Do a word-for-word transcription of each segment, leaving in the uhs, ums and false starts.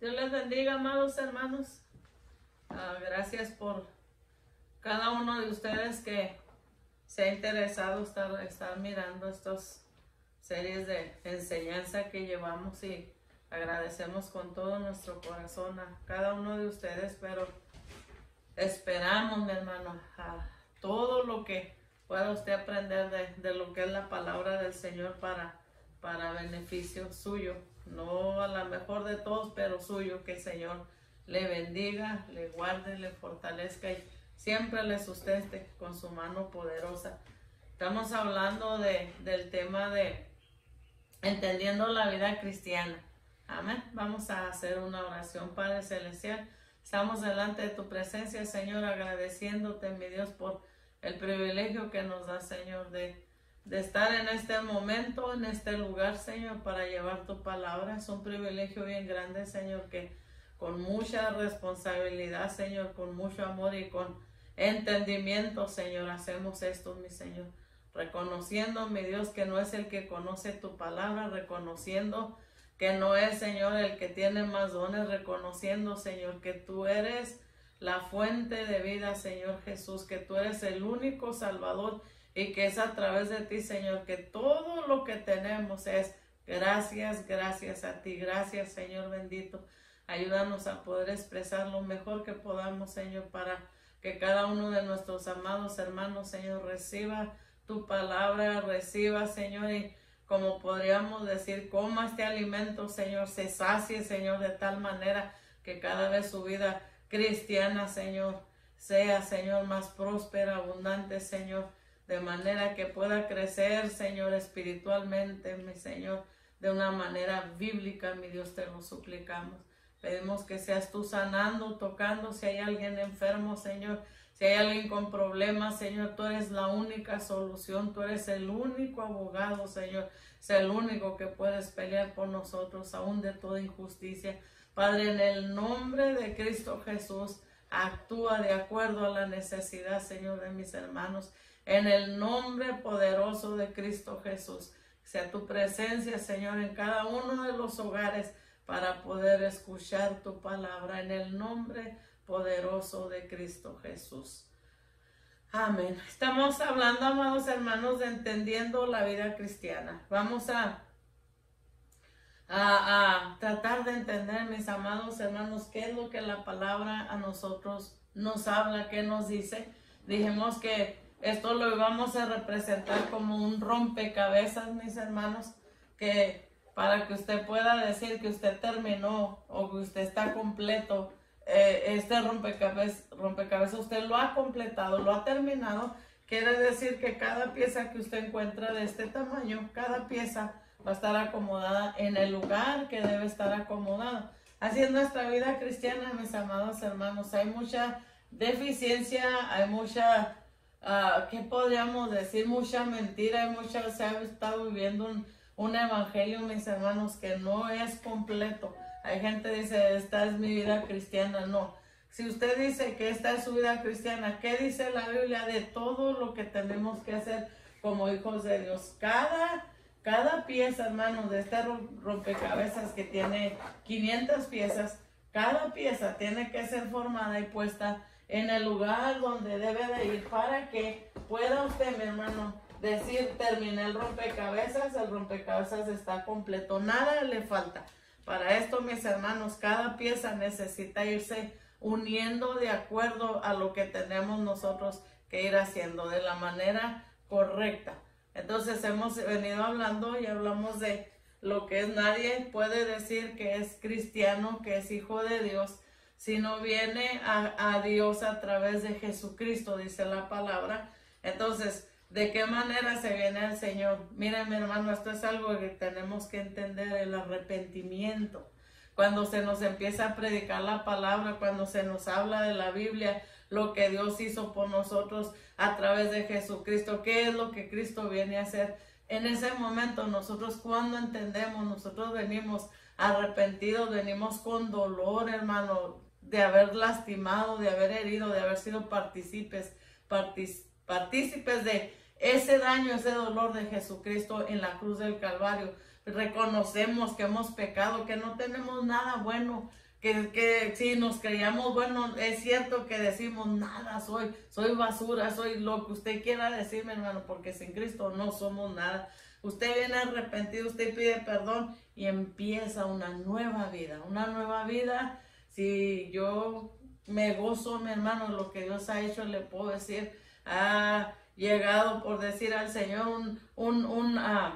Dios les bendiga, amados hermanos. Uh, gracias por cada uno de ustedes que se ha interesado estar, estar mirando estas series de enseñanza que llevamos, y agradecemos con todo nuestro corazón a cada uno de ustedes, pero esperamos, mi hermano, a todo lo que pueda usted aprender de, de lo que es la palabra del Señor para, para beneficio suyo. No a la mejor de todos, pero suyo. Que el Señor le bendiga, le guarde, le fortalezca y siempre le sustente con su mano poderosa. Estamos hablando de, del tema de entendiendo la vida cristiana. Amén. Vamos a hacer una oración. Padre Celestial, estamos delante de tu presencia, Señor, agradeciéndote, mi Dios, por el privilegio que nos da, Señor, de de estar en este momento, en este lugar, Señor, para llevar tu palabra. Es un privilegio bien grande, Señor, que con mucha responsabilidad, Señor, con mucho amor y con entendimiento, Señor, hacemos esto, mi Señor. Reconociendo, mi Dios, que no es el que conoce tu palabra, reconociendo que no es, Señor, el que tiene más dones, reconociendo, Señor, que tú eres la fuente de vida, Señor Jesús, que tú eres el único Salvador, y que es a través de ti, Señor, que todo lo que tenemos es gracias, gracias a ti. Gracias, Señor bendito. Ayúdanos a poder expresar lo mejor que podamos, Señor, para que cada uno de nuestros amados hermanos, Señor, reciba tu palabra, reciba, Señor, y como podríamos decir, coma este alimento, Señor, se sacie, Señor, de tal manera que cada vez su vida cristiana, Señor, sea, Señor, más próspera, abundante, Señor, de manera que pueda crecer, Señor, espiritualmente, mi Señor, de una manera bíblica, mi Dios, te lo suplicamos. Pedimos que seas tú sanando, tocando, si hay alguien enfermo, Señor, si hay alguien con problemas, Señor, tú eres la única solución, tú eres el único abogado, Señor, es el único que puedes pelear por nosotros, aún de toda injusticia. Padre, en el nombre de Cristo Jesús, actúa de acuerdo a la necesidad, Señor, de mis hermanos. En el nombre poderoso de Cristo Jesús, sea tu presencia, Señor, en cada uno de los hogares para poder escuchar tu palabra. En el nombre poderoso de Cristo Jesús. Amén. Estamos hablando, amados hermanos, de entendiendo la vida cristiana. Vamos a, a, a tratar de entender, mis amados hermanos, qué es lo que la palabra a nosotros nos habla, qué nos dice. Dijimos que esto lo vamos a representar como un rompecabezas, mis hermanos, que para que usted pueda decir que usted terminó o que usted está completo, eh, este rompecabezas, rompecabezas usted lo ha completado, lo ha terminado. Quiere decir que cada pieza que usted encuentra de este tamaño, cada pieza va a estar acomodada en el lugar que debe estar acomodada. Así es nuestra vida cristiana, mis amados hermanos. Hay mucha deficiencia, hay mucha... Uh, ¿qué podríamos decir? Mucha mentira, hay mucha, se ha estado viviendo un, un evangelio, mis hermanos, que no es completo. Hay gente que dice, esta es mi vida cristiana. No, si usted dice que esta es su vida cristiana, ¿qué dice la Biblia de todo lo que tenemos que hacer como hijos de Dios? Cada, cada pieza, hermanos, de este rompecabezas que tiene quinientas piezas, cada pieza tiene que ser formada y puesta en el lugar donde debe de ir para que pueda usted, mi hermano, decir, terminé el rompecabezas, el rompecabezas está completo, nada le falta. Para esto, mis hermanos, cada pieza necesita irse uniendo de acuerdo a lo que tenemos nosotros que ir haciendo de la manera correcta. Entonces hemos venido hablando y hablamos de lo que es, nadie puede decir que es cristiano, que es hijo de Dios, si no viene a, a Dios a través de Jesucristo, dice la palabra. Entonces, ¿de qué manera se viene al Señor? Miren, mi hermano, esto es algo que tenemos que entender, el arrepentimiento. Cuando se nos empieza a predicar la palabra, cuando se nos habla de la Biblia, lo que Dios hizo por nosotros a través de Jesucristo, ¿qué es lo que Cristo viene a hacer? En ese momento, nosotros cuando entendemos, nosotros venimos arrepentidos, venimos con dolor, hermano, de haber lastimado, de haber herido, de haber sido partícipes, partícipes, partícipes de ese daño, ese dolor de Jesucristo en la cruz del Calvario. Reconocemos que hemos pecado, que no tenemos nada bueno, que que, que si nos creíamos, bueno, es cierto que decimos nada soy, soy basura, soy lo que usted quiera decirme, hermano, porque sin Cristo no somos nada. Usted viene arrepentido, usted pide perdón y empieza una nueva vida, una nueva vida. Si yo me gozo, mi hermano, lo que Dios ha hecho, le puedo decir, ha llegado por decir al Señor un, un, un uh,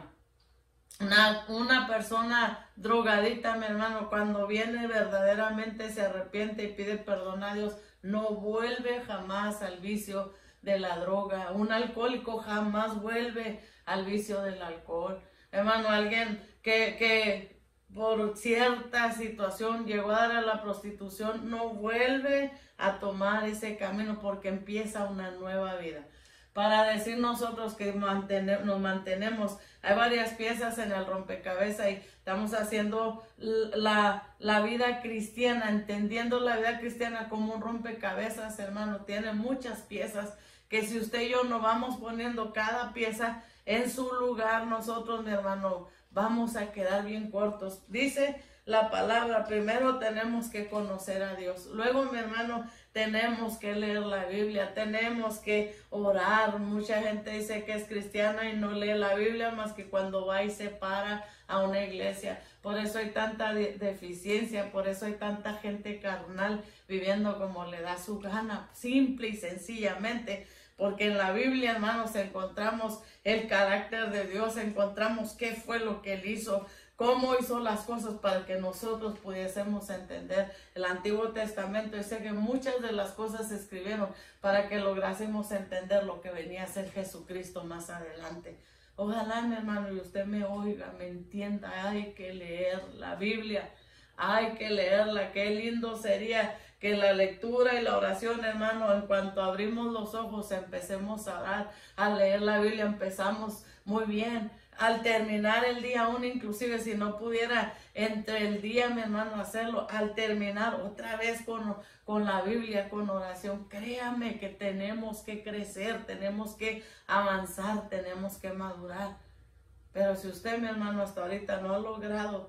Una, una persona drogadita, mi hermano, cuando viene verdaderamente se arrepiente y pide perdón a Dios, no vuelve jamás al vicio de la droga. Un alcohólico jamás vuelve al vicio del alcohol. Hermano, alguien que, que por cierta situación llegó a dar a la prostitución, no vuelve a tomar ese camino porque empieza una nueva vida. Para decir nosotros que mantener, nos mantenemos, hay varias piezas en el rompecabezas y estamos haciendo la, la vida cristiana, entendiendo la vida cristiana como un rompecabezas, hermano. Tiene muchas piezas que si usted y yo no vamos poniendo cada pieza en su lugar, nosotros, mi hermano, vamos a quedar bien cortos. Dice la palabra, primero tenemos que conocer a Dios. Luego, mi hermano, tenemos que leer la Biblia, tenemos que orar. Mucha gente dice que es cristiana y no lee la Biblia más que cuando va y se para a una iglesia. Por eso hay tanta de deficiencia, por eso hay tanta gente carnal viviendo como le da su gana, simple y sencillamente. Porque en la Biblia, hermanos, encontramos el carácter de Dios, encontramos qué fue lo que Él hizo, cómo hizo las cosas para que nosotros pudiésemos entender el Antiguo Testamento. Y sé que muchas de las cosas se escribieron para que lográsemos entender lo que venía a ser Jesucristo más adelante. Ojalá, mi hermano, y usted me oiga, me entienda. Hay que leer la Biblia, hay que leerla. Qué lindo sería que la lectura y la oración, hermano, en cuanto abrimos los ojos, empecemos a orar, a leer la Biblia, empezamos muy bien. Al terminar el día, aún inclusive si no pudiera entre el día, mi hermano, hacerlo, al terminar otra vez con, con la Biblia, con oración, créame que tenemos que crecer, tenemos que avanzar, tenemos que madurar. Pero si usted, mi hermano, hasta ahorita no ha logrado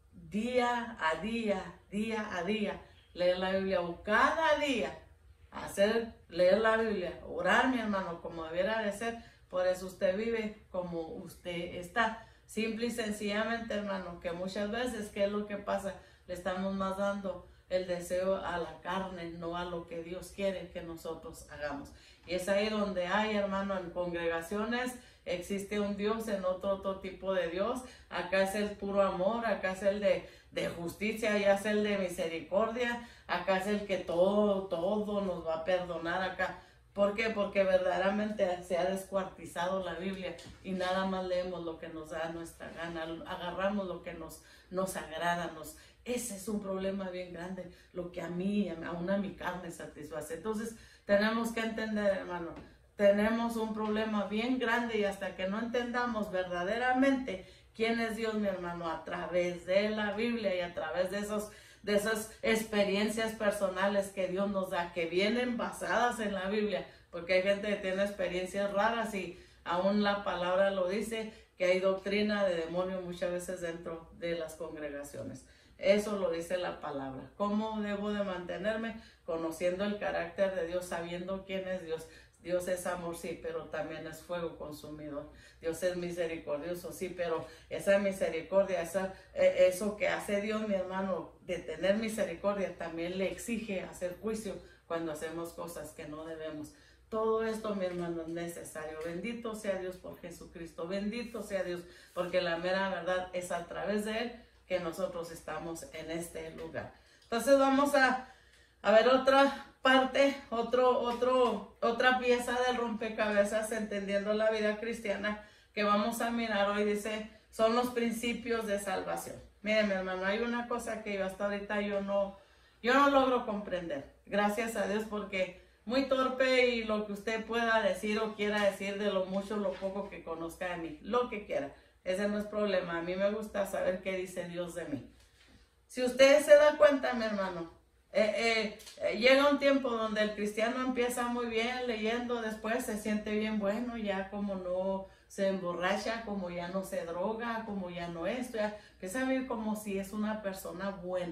día a día, día a día, leer la Biblia, o cada día hacer, leer la Biblia, orar, mi hermano, como debiera de ser, por eso usted vive como usted está. Simple y sencillamente, hermano, que muchas veces, ¿qué es lo que pasa? Le estamos más dando el deseo a la carne, no a lo que Dios quiere que nosotros hagamos. Y es ahí donde hay, hermano, en congregaciones existe un Dios, en otro, otro tipo de Dios. Acá es el puro amor, acá es el de, de justicia, allá es el de misericordia, acá es el que todo, todo nos va a perdonar acá. ¿Por qué? Porque verdaderamente se ha descuartizado la Biblia y nada más leemos lo que nos da nuestra gana, agarramos lo que nos, nos agrada, nos, ese es un problema bien grande, lo que a mí, aún a mi carne satisface. Entonces tenemos que entender, hermano, tenemos un problema bien grande y hasta que no entendamos verdaderamente quién es Dios, mi hermano, a través de la Biblia y a través de esos de esas experiencias personales que Dios nos da, que vienen basadas en la Biblia, porque hay gente que tiene experiencias raras y aún la palabra lo dice, que hay doctrina de demonio muchas veces dentro de las congregaciones. Eso lo dice la palabra. ¿Cómo debo de mantenerme? Conociendo el carácter de Dios, sabiendo quién es Dios. Dios es amor, sí, pero también es fuego consumidor. Dios es misericordioso, sí, pero esa misericordia, esa, eh, eso que hace Dios, mi hermano, de tener misericordia, también le exige hacer juicio cuando hacemos cosas que no debemos. Todo esto, mi hermano, es necesario. Bendito sea Dios por Jesucristo. Bendito sea Dios, porque la mera verdad es a través de Él que nosotros estamos en este lugar. Entonces vamos a, a ver otra parte, otro, otro, otra pieza del rompecabezas, entendiendo la vida cristiana, que vamos a mirar hoy. Dice, son los principios de salvación. Miren, mi hermano, hay una cosa que yo hasta ahorita yo no, yo no logro comprender. Gracias a Dios, porque muy torpe y lo que usted pueda decir o quiera decir de lo mucho o lo poco que conozca de mí, lo que quiera. Ese no es problema. A mí me gusta saber qué dice Dios de mí. Si usted se da cuenta, mi hermano, Eh, eh, eh, llega un tiempo donde el cristiano empieza muy bien leyendo, después se siente bien bueno, ya como no se emborracha, como ya no se droga, como ya no esto, ya empieza a vivir como si es una persona buena.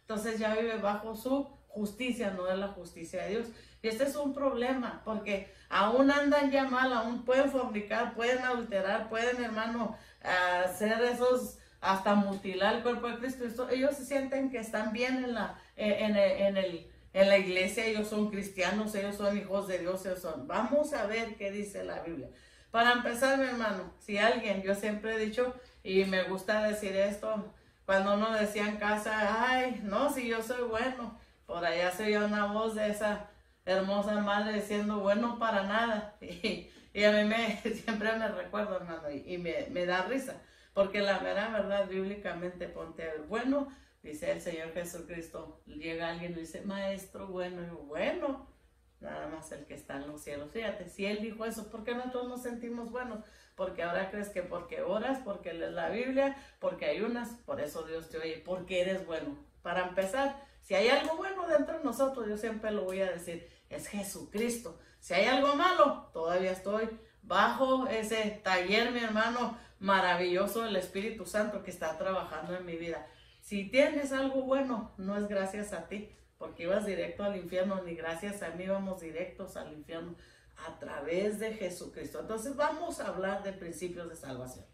entonces ya vive bajo su justicia, no de la justicia de Dios. Y este es un problema, porque aún andan ya mal, aún pueden fornicar, pueden adulterar, pueden, hermano, hacer esos, hasta mutilar el cuerpo de Cristo. Ellos se sienten que están bien en la, en, el, en, el, en la iglesia, ellos son cristianos, ellos son hijos de Dios, ellos son. Vamos a ver qué dice la Biblia. Para empezar, mi hermano, si alguien, yo siempre he dicho, y me gusta decir esto, cuando uno decía en casa, ay, no, si yo soy bueno, por allá se oía una voz de esa hermosa madre diciendo, bueno para nada. Y, y a mí me, siempre me recuerdo, hermano, y, y me, me da risa, porque la mera verdad, bíblicamente, ponte a ver, bueno, dice el Señor Jesucristo, llega alguien y dice, maestro bueno, y yo, bueno, nada más el que está en los cielos. Fíjate, si Él dijo eso, ¿por qué nosotros nos sentimos buenos? Porque ahora crees que porque oras, porque lees la Biblia, porque ayunas, por eso Dios te oye, porque eres bueno. Para empezar, si hay algo bueno dentro de nosotros, yo siempre lo voy a decir, es Jesucristo. Si hay algo malo, todavía estoy bajo ese taller, mi hermano, maravilloso del Espíritu Santo que está trabajando en mi vida. Si tienes algo bueno, no es gracias a ti, porque ibas directo al infierno, ni gracias a mí vamos directos al infierno, a través de Jesucristo. Entonces vamos a hablar de principios de salvación.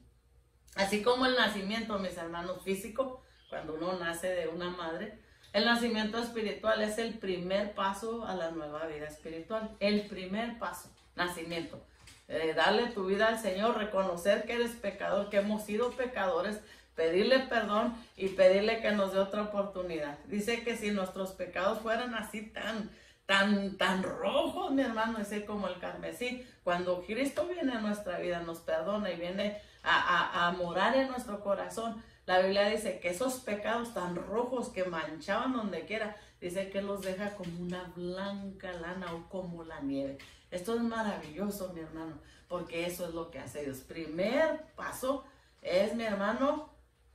Así como el nacimiento, mis hermanos, físico, cuando uno nace de una madre, el nacimiento espiritual es el primer paso a la nueva vida espiritual. El primer paso, nacimiento. Eh, darle tu vida al Señor, reconocer que eres pecador, que hemos sido pecadores, pedirle perdón y pedirle que nos dé otra oportunidad. Dice que si nuestros pecados fueran así tan, tan, tan rojos, mi hermano, ese como el carmesí, cuando Cristo viene a nuestra vida, nos perdona y viene a, a, a morar en nuestro corazón, la Biblia dice que esos pecados tan rojos que manchaban donde quiera, dice que los deja como una blanca lana o como la nieve. Esto es maravilloso, mi hermano, porque eso es lo que hace Dios. Primer paso es, mi hermano,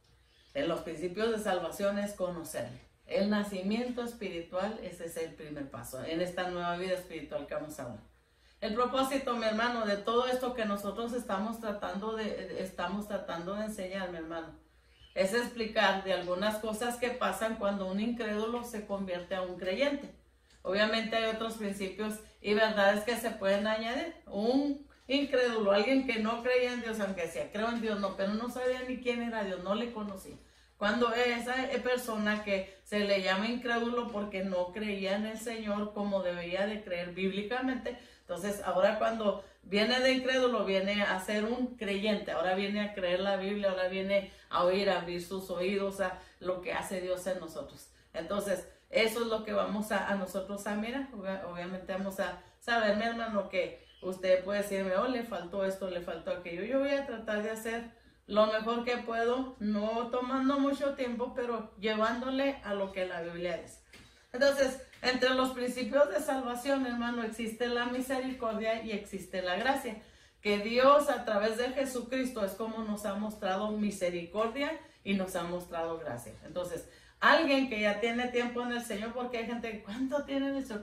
en los principios de salvación es conocerle. El nacimiento espiritual, ese es el primer paso en esta nueva vida espiritual que vamos a hablar. El propósito, mi hermano, de todo esto que nosotros estamos tratando de, estamos tratando de enseñar, mi hermano, es explicar de algunas cosas que pasan cuando un incrédulo se convierte a un creyente. Obviamente hay otros principios y verdades que se pueden añadir. Un incrédulo, alguien que no creía en Dios, aunque sea creo en Dios, no, pero no sabía ni quién era Dios, no le conocía. Cuando esa persona que se le llama incrédulo porque no creía en el Señor como debería de creer bíblicamente, entonces ahora cuando viene de incrédulo, viene a ser un creyente, ahora viene a creer la Biblia, ahora viene a oír, a abrir sus oídos a lo que hace Dios en nosotros. Entonces, eso es lo que vamos a, a nosotros a mirar. Obviamente vamos a saber, mi hermano, que usted puede decirme, oh, le faltó esto, le faltó aquello. Yo voy a tratar de hacer lo mejor que puedo, no tomando mucho tiempo, pero llevándole a lo que la Biblia dice. Entonces, entre los principios de salvación, hermano, existe la misericordia y existe la gracia. Que Dios a través de Jesucristo es como nos ha mostrado misericordia y nos ha mostrado gracia. Entonces, alguien que ya tiene tiempo en el Señor, porque hay gente, ¿cuánto tienen eso?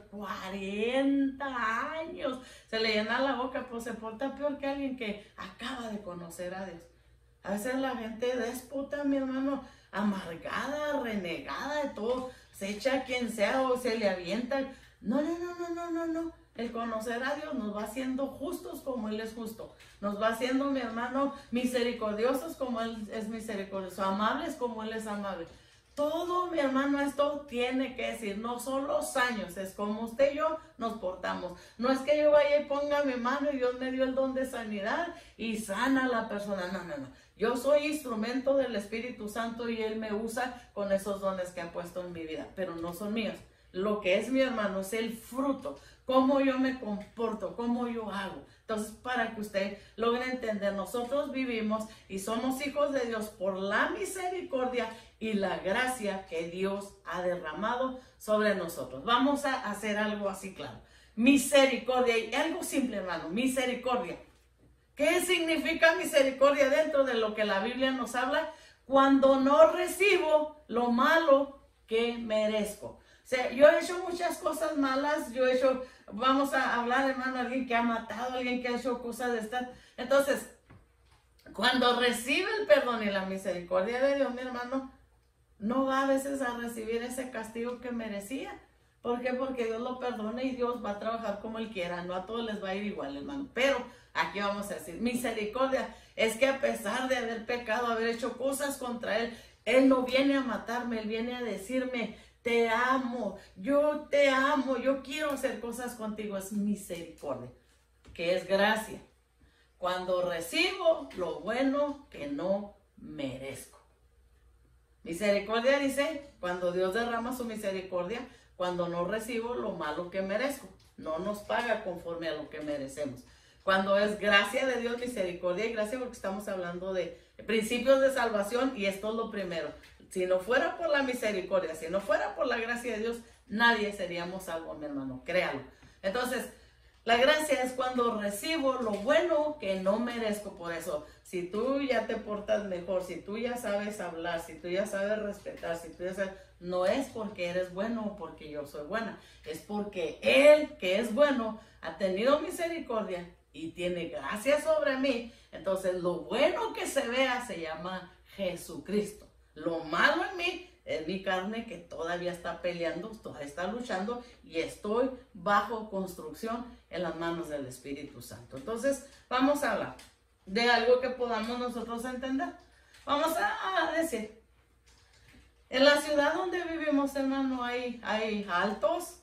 cuarenta años. Se le llena la boca, pues se porta peor que alguien que acaba de conocer a Dios. A veces la gente déspota, mi hermano, amargada, renegada de todo, se echa a quien sea o se le avienta. No, no, no, no, no, no, no. El conocer a Dios nos va haciendo justos como Él es justo. Nos va haciendo, mi hermano, misericordiosos como Él es misericordioso, amables como Él es amable. Todo, mi hermano, esto tiene que decir, no son los años, es como usted y yo nos portamos. No es que yo vaya y ponga mi mano y Dios me dio el don de sanidad y sana a la persona. No, no, no. Yo soy instrumento del Espíritu Santo y Él me usa con esos dones que ha puesto en mi vida, pero no son míos. Lo que es mi hermano es el fruto, cómo yo me comporto, cómo yo hago. Entonces, para que usted logre entender, nosotros vivimos y somos hijos de Dios por la misericordia y la gracia que Dios ha derramado sobre nosotros. Vamos a hacer algo así claro. Misericordia, y algo simple, hermano, misericordia. ¿Qué significa misericordia dentro de lo que la Biblia nos habla? Cuando no recibo lo malo que merezco. O sea, yo he hecho muchas cosas malas, yo he hecho, vamos a hablar, hermano, alguien que ha matado, alguien que ha hecho cosas de estas. Entonces, cuando recibe el perdón y la misericordia de Dios, mi hermano, no va a veces a recibir ese castigo que merecía. ¿Por qué? Porque Dios lo perdona y Dios va a trabajar como Él quiera. No a todos les va a ir igual, hermano. Pero aquí vamos a decir, misericordia es que a pesar de haber pecado, haber hecho cosas contra Él, Él no viene a matarme, Él viene a decirme, te amo, yo te amo, yo quiero hacer cosas contigo. Es misericordia, que es gracia. Cuando recibo lo bueno que no merezco. Misericordia dice, cuando Dios derrama su misericordia, cuando no recibo lo malo que merezco. No nos paga conforme a lo que merecemos. Cuando es gracia de Dios, misericordia y gracia, porque estamos hablando de principios de salvación y esto es lo primero. Si no fuera por la misericordia, si no fuera por la gracia de Dios, nadie seríamos salvos, mi hermano, créalo. Entonces, la gracia es cuando recibo lo bueno que no merezco. Por eso, si tú ya te portas mejor, si tú ya sabes hablar, si tú ya sabes respetar, si tú ya sabes, no es porque eres bueno o porque yo soy buena, es porque Él, que es bueno, ha tenido misericordia y tiene gracia sobre mí. Entonces, lo bueno que se vea se llama Jesucristo. Lo malo en mí es mi carne que todavía está peleando, todavía está luchando y estoy bajo construcción en las manos del Espíritu Santo. Entonces, vamos a hablar de algo que podamos nosotros entender. Vamos a, a decir, en la ciudad donde vivimos, hermano, hay, hay altos,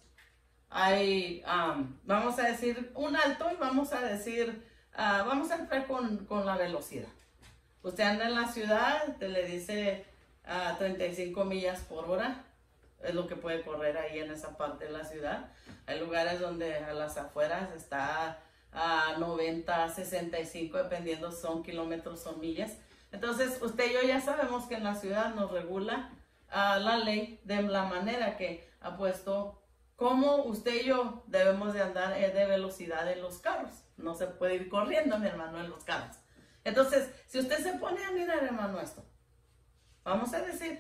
hay, um, vamos a decir, un alto y vamos a decir, uh, vamos a entrar con, con la velocidad. Usted anda en la ciudad, te le dice a treinta y cinco millas por hora, es lo que puede correr ahí en esa parte de la ciudad. Hay lugares donde a las afueras está a noventa, sesenta y cinco, dependiendo son kilómetros, son millas. Entonces, usted y yo ya sabemos que en la ciudad nos regula uh, la ley de la manera que ha puesto cómo usted y yo debemos de andar de velocidad en los carros. No se puede ir corriendo, mi hermano, en los carros. Entonces, si usted se pone a mirar, hermano, esto, vamos a decir,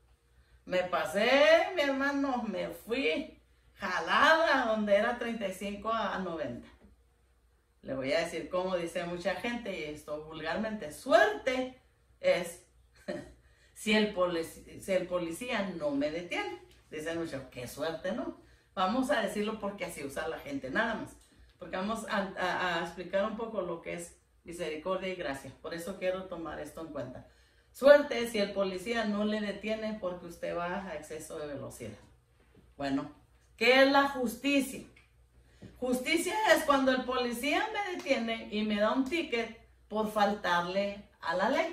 me pasé, mi hermano, me fui jalada donde era treinta y cinco a noventa. Le voy a decir como dice mucha gente, y esto vulgarmente, suerte es si, el polic- si el policía no me detiene. Dicen muchos, qué suerte, ¿no? Vamos a decirlo porque así usa la gente, nada más. Porque vamos a, a, a explicar un poco lo que es misericordia y gracia. Por eso quiero tomar esto en cuenta. Suerte si el policía no le detiene porque usted va a exceso de velocidad. Bueno, ¿qué es la justicia? Justicia es cuando el policía me detiene y me da un ticket por faltarle a la ley.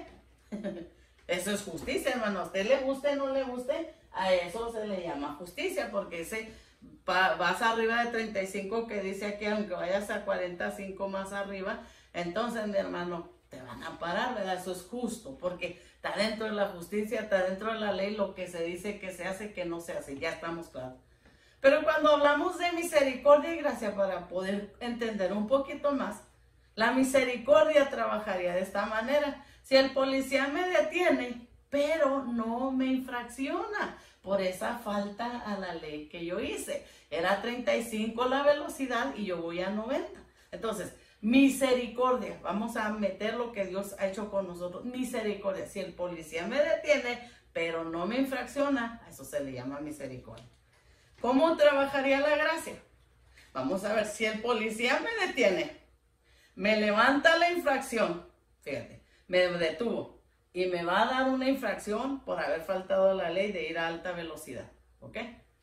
Eso es justicia, hermano. A usted le guste o no le guste, a eso se le llama justicia, porque ese vas arriba de treinta y cinco que dice aquí, aunque vayas a cuarenta y cinco más arriba, entonces, mi hermano, te van a parar, ¿verdad? Eso es justo, porque está dentro de la justicia, está dentro de la ley lo que se dice que se hace, que no se hace, ya estamos claros. Pero cuando hablamos de misericordia y gracia, para poder entender un poquito más, la misericordia trabajaría de esta manera. Si el policía me detiene, pero no me infracciona por esa falta a la ley que yo hice. Era treinta y cinco la velocidad y yo voy a noventa. Entonces, misericordia, vamos a meter lo que Dios ha hecho con nosotros. Misericordia, si el policía me detiene, pero no me infracciona, a eso se le llama misericordia. ¿Cómo trabajaría la gracia? Vamos a ver, si el policía me detiene, me levanta la infracción, fíjate, me detuvo y me va a dar una infracción por haber faltado a la ley de ir a alta velocidad, ¿ok?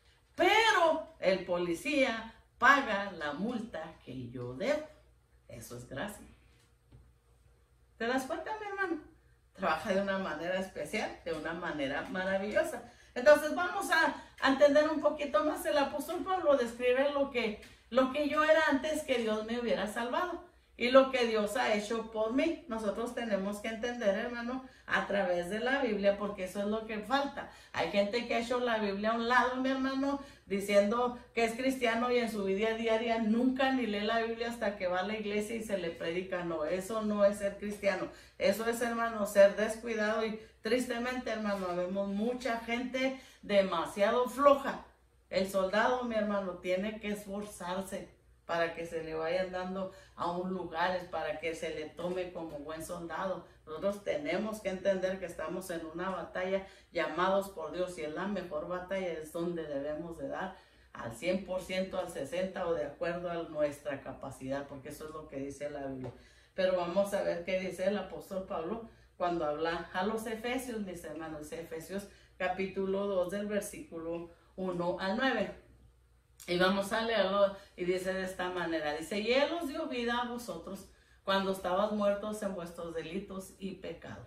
Pero el policía paga la multa que yo debo. Eso es gracia. ¿Te das cuenta, mi hermano? Trabaja de una manera especial, de una manera maravillosa. Entonces vamos a, a entender un poquito más. El apóstol Pablo describe lo que, lo que yo era antes que Dios me hubiera salvado y lo que Dios ha hecho por mí. Nosotros tenemos que entender, hermano, a través de la Biblia, porque eso es lo que falta. Hay gente que ha hecho la Biblia a un lado, mi hermano, diciendo que es cristiano y en su vida diaria nunca ni lee la Biblia hasta que va a la iglesia y se le predica. No, eso no es ser cristiano. Eso es, hermano, ser descuidado. Y tristemente, hermano, vemos mucha gente demasiado floja. El soldado, mi hermano, tiene que esforzarse para que se le vayan dando a un lugares, para que se le tome como buen soldado. Nosotros tenemos que entender que estamos en una batalla llamados por Dios, y es la mejor batalla, es donde debemos de dar al cien por ciento, al sesenta por ciento o de acuerdo a nuestra capacidad, porque eso es lo que dice la Biblia. Pero vamos a ver qué dice el apóstol Pablo cuando habla a los Efesios, mis hermanos. Efesios capítulo dos del versículo uno al nueve. Y vamos a leerlo, y dice de esta manera, dice: y Él os dio vida a vosotros cuando estabas muertos en vuestros delitos y pecados.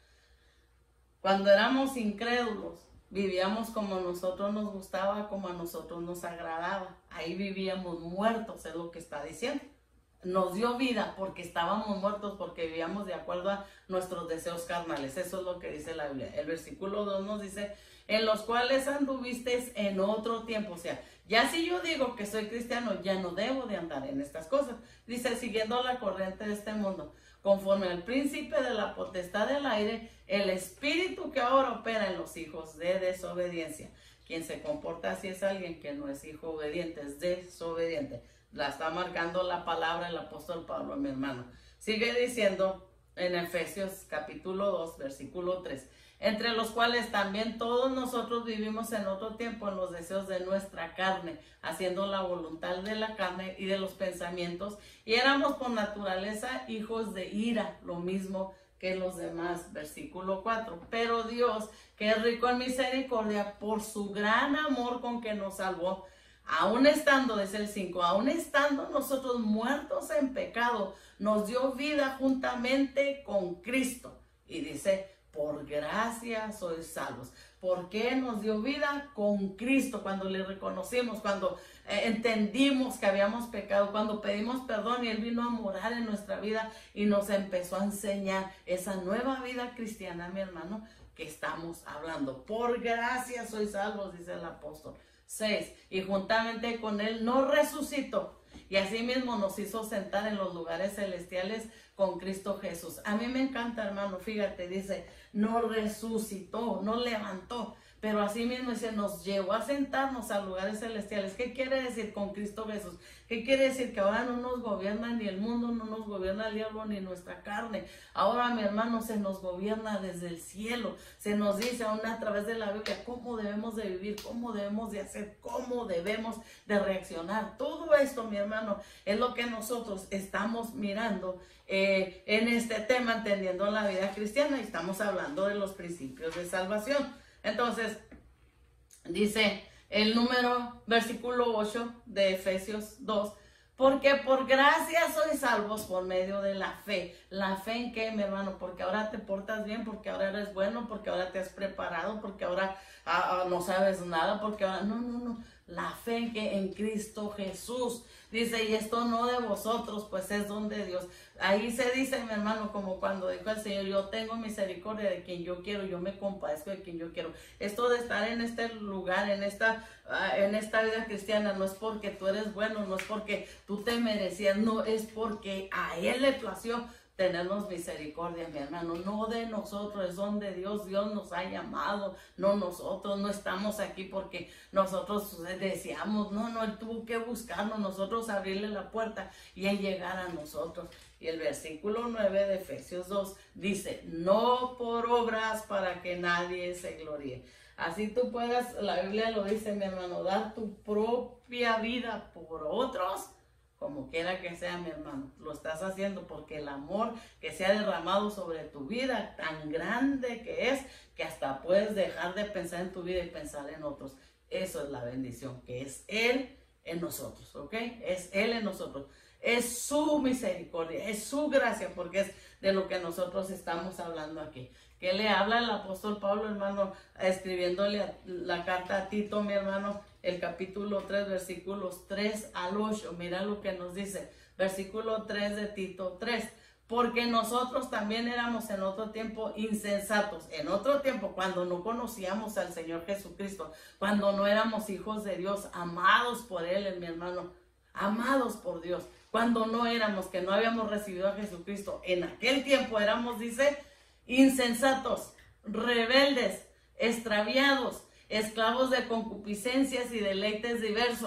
Cuando éramos incrédulos, vivíamos como nosotros nos gustaba, como a nosotros nos agradaba. Ahí vivíamos muertos, es lo que está diciendo. Nos dio vida porque estábamos muertos, porque vivíamos de acuerdo a nuestros deseos carnales. Eso es lo que dice la Biblia. El versículo dos nos dice: en los cuales anduvisteis en otro tiempo. O sea, ya si yo digo que soy cristiano, ya no debo de andar en estas cosas. Dice: siguiendo la corriente de este mundo, conforme al príncipe de la potestad del aire, el espíritu que ahora opera en los hijos de desobediencia. Quien se comporta así es alguien que no es hijo obediente, es desobediente. La está marcando la palabra el apóstol Pablo, mi hermano. Sigue diciendo en Efesios capítulo dos, versículo tres. Entre los cuales también todos nosotros vivimos en otro tiempo en los deseos de nuestra carne, haciendo la voluntad de la carne y de los pensamientos, y éramos por naturaleza hijos de ira, lo mismo que los demás. Versículo cuatro. Pero Dios, que es rico en misericordia, por su gran amor con que nos salvó, aún estando, desde el cinco, aún estando nosotros muertos en pecado, nos dio vida juntamente con Cristo. Y dice: por gracia sois salvos. ¿Por qué nos dio vida? Con Cristo, cuando le reconocimos, cuando eh, entendimos que habíamos pecado, cuando pedimos perdón y Él vino a morar en nuestra vida y nos empezó a enseñar esa nueva vida cristiana, mi hermano, que estamos hablando. Por gracia sois salvos, dice el apóstol. seis. Y juntamente con Él nos resucitó, y asimismo nos hizo sentar en los lugares celestiales con Cristo Jesús. A mí me encanta, hermano, fíjate, dice, no resucitó, no levantó, pero así mismo dice, nos llevó a sentarnos a lugares celestiales. ¿Qué quiere decir con Cristo Jesús? ¿Qué quiere decir? Que ahora no nos gobierna ni el mundo, no nos gobierna el diablo ni nuestra carne. Ahora, mi hermano, se nos gobierna desde el cielo. Se nos dice aún a través de la Biblia cómo debemos de vivir, cómo debemos de hacer, cómo debemos de reaccionar. Todo esto, mi hermano, es lo que nosotros estamos mirando eh, en este tema, entendiendo la vida cristiana, y estamos hablando de los principios de salvación. Entonces, dice el número, versículo ocho de Efesios dos, porque por gracia sois salvos por medio de la fe. ¿La fe en qué, mi hermano? Porque ahora te portas bien, porque ahora eres bueno, porque ahora te has preparado, porque ahora ah, ah, no sabes nada, porque ahora, no, no, no. La fe en que en Cristo Jesús. Dice, y esto no de vosotros, pues es don de Dios. Ahí se dice, mi hermano, como cuando dijo el Señor: yo tengo misericordia de quien yo quiero, yo me compadezco de quien yo quiero. Esto de estar en este lugar, en esta, uh, en esta vida cristiana, no es porque tú eres bueno, no es porque tú te merecías, no, es porque a Él le plació tenernos misericordia, mi hermano. No de nosotros, es don de Dios. Dios nos ha llamado, no nosotros. No estamos aquí porque nosotros deseamos, no, no, Él tuvo que buscarnos, nosotros abrirle la puerta y Él llegar a nosotros. Y el versículo nueve de Efesios dos dice: no por obras para que nadie se gloríe. Así tú puedas, la Biblia lo dice, mi hermano, dar tu propia vida por otros. Como quiera que sea, mi hermano, lo estás haciendo porque el amor que se ha derramado sobre tu vida, tan grande que es, que hasta puedes dejar de pensar en tu vida y pensar en otros. Eso es la bendición, que es Él en nosotros, ¿ok? Es Él en nosotros. Es su misericordia, es su gracia, porque es de lo que nosotros estamos hablando aquí. ¿Qué le habla el apóstol Pablo, hermano, escribiéndole la carta a Tito, mi hermano? El capítulo tres, versículos tres al ocho. Mira lo que nos dice. Versículo tres de Tito tres. Porque nosotros también éramos en otro tiempo insensatos. En otro tiempo, cuando no conocíamos al Señor Jesucristo. Cuando no éramos hijos de Dios, amados por Él, mi hermano. Amados por Dios. Cuando no éramos, que no habíamos recibido a Jesucristo. En aquel tiempo éramos, dice, insensatos, rebeldes, extraviados, esclavos de concupiscencias y deleites diversos,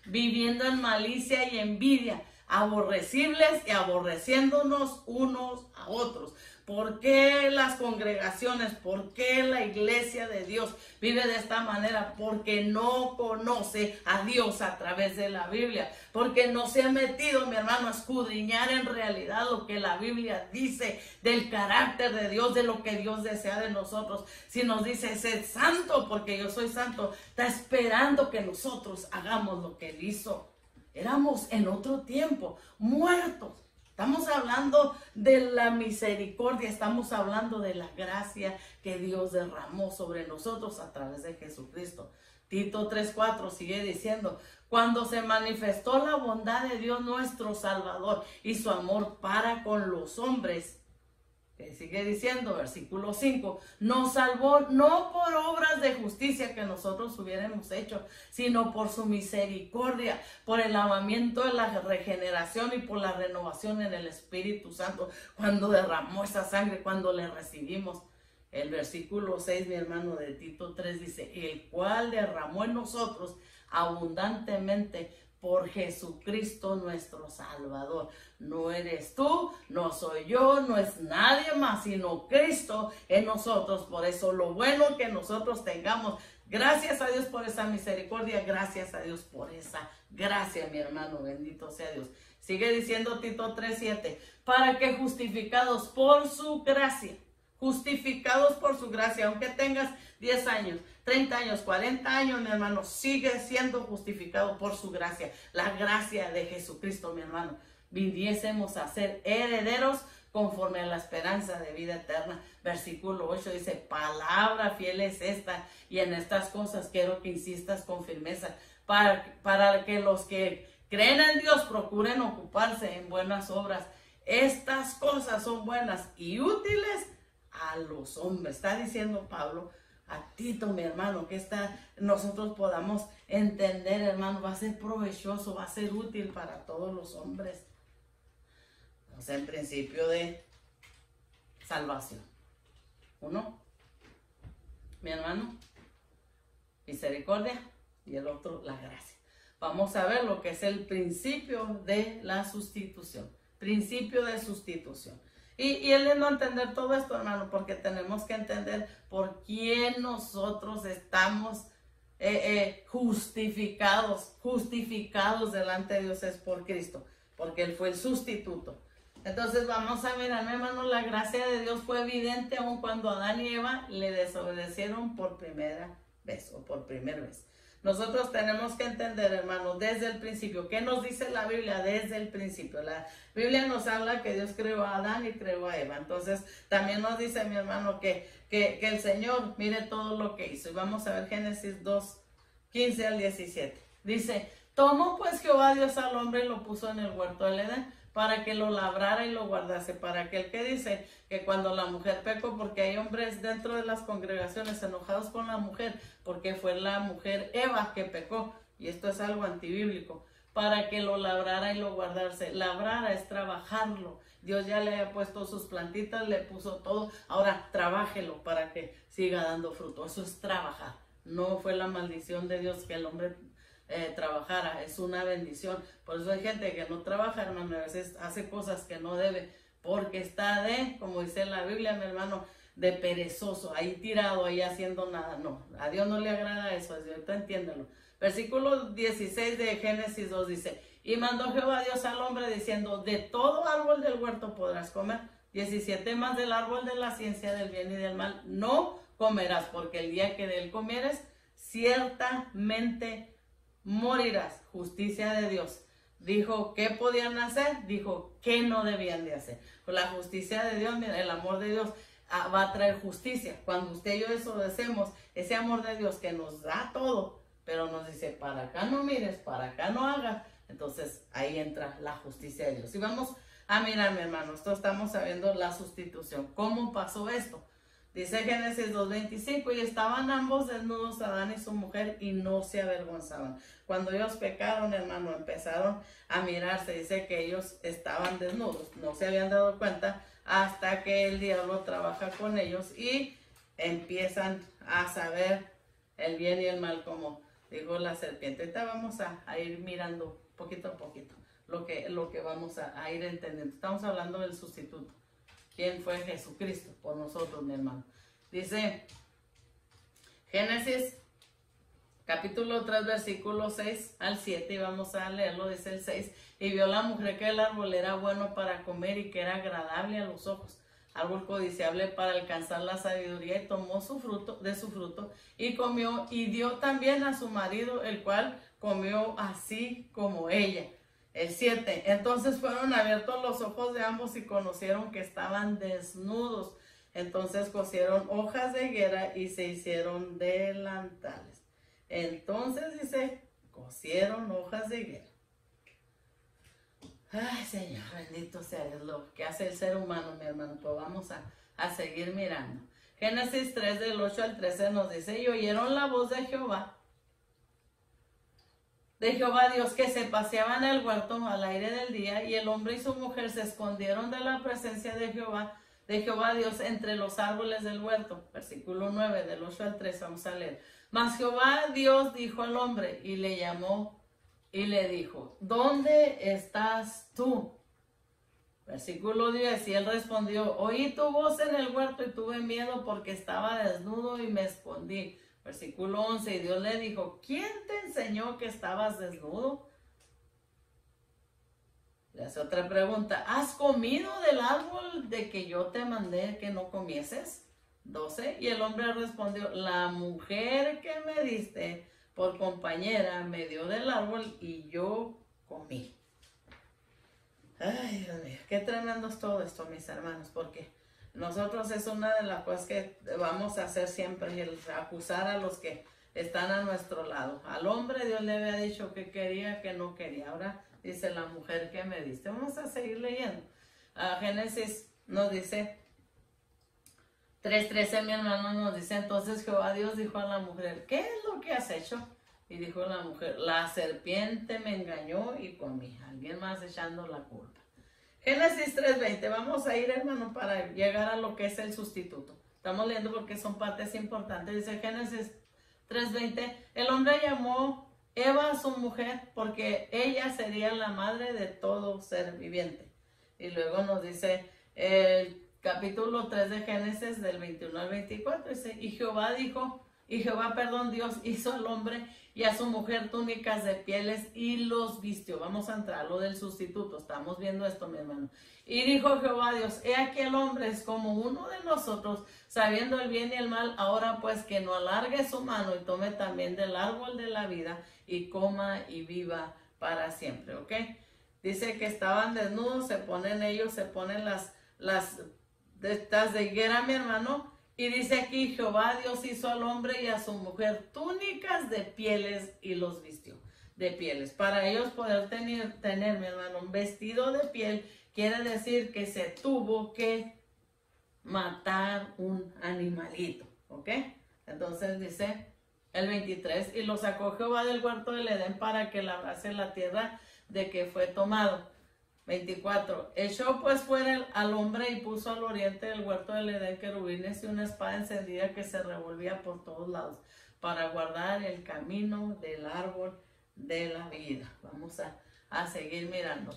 viviendo en malicia y envidia, aborrecibles y aborreciéndonos unos a otros. ¿Por qué las congregaciones, por qué la iglesia de Dios vive de esta manera? Porque no conoce a Dios a través de la Biblia. Porque no se ha metido, mi hermano, a escudriñar en realidad lo que la Biblia dice del carácter de Dios, de lo que Dios desea de nosotros. Si nos dice, sed santo porque yo soy santo, está esperando que nosotros hagamos lo que Él hizo. Éramos en otro tiempo, muertos. Estamos hablando de la misericordia, estamos hablando de la gracia que Dios derramó sobre nosotros a través de Jesucristo. Tito tres cuatro sigue diciendo, cuando se manifestó la bondad de Dios nuestro Salvador y su amor para con los hombres, que sigue diciendo, versículo cinco, nos salvó no por obras de justicia que nosotros hubiéramos hecho, sino por su misericordia, por el lavamiento de la regeneración y por la renovación en el Espíritu Santo, cuando derramó esa sangre, cuando le recibimos. El versículo seis, mi hermano, de Tito tres dice, el cual derramó en nosotros abundantemente por Jesucristo nuestro Salvador. No eres tú, no soy yo, no es nadie más, sino Cristo en nosotros. Por eso lo bueno que nosotros tengamos, gracias a Dios por esa misericordia, gracias a Dios por esa gracia, mi hermano, bendito sea Dios. Sigue diciendo Tito tres siete, para que justificados por su gracia, justificados por su gracia, aunque tengas diez años, treinta años, cuarenta años, mi hermano, sigue siendo justificado por su gracia, la gracia de Jesucristo, mi hermano. Viniésemos a ser herederos conforme a la esperanza de vida eterna. Versículo ocho dice, palabra fiel es esta, y en estas cosas quiero que insistas con firmeza, para, para que los que creen en Dios procuren ocuparse en buenas obras. Estas cosas son buenas y útiles a los hombres. Está diciendo Pablo a Tito, mi hermano, que esta, nosotros podamos entender, hermano, va a ser provechoso, va a ser útil para todos los hombres. O sea, en principio de salvación. Uno, mi hermano, misericordia, y el otro, la gracia. Vamos a ver lo que es el principio de la sustitución. Principio de sustitución. Y, y él no entender todo esto, hermano, porque tenemos que entender por quién nosotros estamos eh, eh, justificados, justificados delante de Dios es por Cristo, porque Él fue el sustituto. Entonces vamos a mirar, hermano, la gracia de Dios fue evidente aun cuando Adán y Eva le desobedecieron por primera vez o por primera vez. Nosotros tenemos que entender, hermano, desde el principio. ¿Qué nos dice la Biblia desde el principio? La Biblia nos habla que Dios creó a Adán y creó a Eva. Entonces, también nos dice, mi hermano, que, que, que el Señor mire todo lo que hizo. Y vamos a ver Génesis dos, quince al diecisiete. Dice, tomó pues Jehová Dios al hombre y lo puso en el huerto del Edén, para que lo labrara y lo guardase. Para aquel que dice que cuando la mujer pecó, porque hay hombres dentro de las congregaciones enojados con la mujer, porque fue la mujer Eva que pecó, y esto es algo antibíblico, para que lo labrara y lo guardase. Labrara es trabajarlo. Dios ya le había puesto sus plantitas, le puso todo, ahora trabájelo para que siga dando fruto. Eso es trabajar. No fue la maldición de Dios que el hombre Eh, trabajara, es una bendición. Por eso hay gente que no trabaja, hermano, a veces hace cosas que no debe, porque está de, como dice la Biblia, mi hermano, de perezoso, ahí tirado, ahí haciendo nada. No, a Dios no le agrada eso, ahorita entiéndelo. Versículo dieciséis de Génesis dos dice, y mandó Jehová Dios al hombre diciendo, de todo árbol del huerto podrás comer, diecisiete más del árbol de la ciencia del bien y del mal no comerás, porque el día que de él comieres, ciertamente morirás. Justicia de Dios. Dijo, ¿qué podían hacer? Dijo, ¿qué no debían de hacer? Pues la justicia de Dios, mira, el amor de Dios ah, va a traer justicia. Cuando usted y yo desobedecemos, ese amor de Dios que nos da todo, pero nos dice, para acá no mires, para acá no hagas. Entonces, ahí entra la justicia de Dios. Y vamos a mirar, mi hermano, esto estamos sabiendo la sustitución. ¿Cómo pasó esto? Dice Génesis dos veinticinco, y estaban ambos desnudos, Adán y su mujer, y no se avergonzaban. Cuando ellos pecaron, hermano, empezaron a mirarse. Dice que ellos estaban desnudos, no se habían dado cuenta hasta que el diablo trabaja con ellos y empiezan a saber el bien y el mal como, dijo la serpiente. Ahorita vamos a, a ir mirando poquito a poquito lo que, lo que vamos a, a ir entendiendo. Estamos hablando del sustituto. ¿Quién fue Jesucristo por nosotros, mi hermano? Dice Génesis capítulo tres, versículo seis al siete, y vamos a leerlo, dice el seis. Y vio la mujer que el árbol era bueno para comer y que era agradable a los ojos, árbol codiciable para alcanzar la sabiduría, y tomó su fruto, de su fruto y comió, y dio también a su marido, el cual comió así como ella. El siete. Entonces fueron abiertos los ojos de ambos y conocieron que estaban desnudos. Entonces cosieron hojas de higuera y se hicieron delantales. Entonces dice, cosieron hojas de higuera. Ay, Señor, bendito sea Dios, lo que hace el ser humano, mi hermano. Pues vamos a, a seguir mirando. Génesis tres, del ocho al trece nos dice, y oyeron la voz de Jehová, de Jehová Dios, que se paseaba en el huerto al aire del día, y el hombre y su mujer se escondieron de la presencia de Jehová, de Jehová Dios, entre los árboles del huerto. Versículo nueve, del ocho al trece, vamos a leer. Mas Jehová Dios dijo al hombre, y le llamó, y le dijo, ¿dónde estás tú? Versículo diez, y él respondió, oí tu voz en el huerto y tuve miedo porque estaba desnudo y me escondí. Versículo once, y Dios le dijo, ¿quién te enseñó que estabas desnudo? Le hace otra pregunta, ¿has comido del árbol de que yo te mandé que no comieses? doce, y el hombre respondió, la mujer que me diste por compañera me dio del árbol y yo comí. Ay, Dios mío, qué tremendo es todo esto, mis hermanos, porque nosotros es una de las cosas que vamos a hacer siempre, el acusar a los que están a nuestro lado. Al hombre Dios le había dicho que quería, que no quería. Ahora dice la mujer que me diste. Vamos a seguir leyendo. A Génesis nos dice tres trece, mi hermano nos dice, entonces Jehová Dios dijo a la mujer, ¿qué es lo que has hecho? Y dijo la mujer, la serpiente me engañó y comí. Alguien más echando la culpa. Génesis tres veinte, vamos a ir, hermano, para llegar a lo que es el sustituto. Estamos leyendo porque son partes importantes. Dice Génesis tres veinte, el hombre llamó Eva a su mujer porque ella sería la madre de todo ser viviente. Y luego nos dice el capítulo tres de Génesis, del veintiuno al veinticuatro, dice, y Jehová dijo, y Jehová, perdón, Dios hizo al hombre y a su mujer túnicas de pieles y los vistió. Vamos a entrar a lo del sustituto, estamos viendo esto, mi hermano. Y dijo Jehová Dios, he aquí el hombre es como uno de nosotros, sabiendo el bien y el mal. Ahora pues que no alargue su mano y tome también del árbol de la vida y coma y viva para siempre, ¿ok? Dice que estaban desnudos, se ponen ellos, se ponen las, las de estas de higuera, mi hermano. Y dice aquí, Jehová Dios hizo al hombre y a su mujer túnicas de pieles y los vistió de pieles. Para ellos poder tener, tener, mi hermano, un vestido de piel, quiere decir que se tuvo que matar un animalito, ¿ok? Entonces dice el veintitrés, y lo sacó Jehová del huerto del Edén para que labrase la tierra de que fue tomado. veinticuatro, echó pues fuera al hombre y puso al oriente del huerto del Edén querubines y una espada encendida que se revolvía por todos lados para guardar el camino del árbol de la vida. Vamos a, a seguir mirando.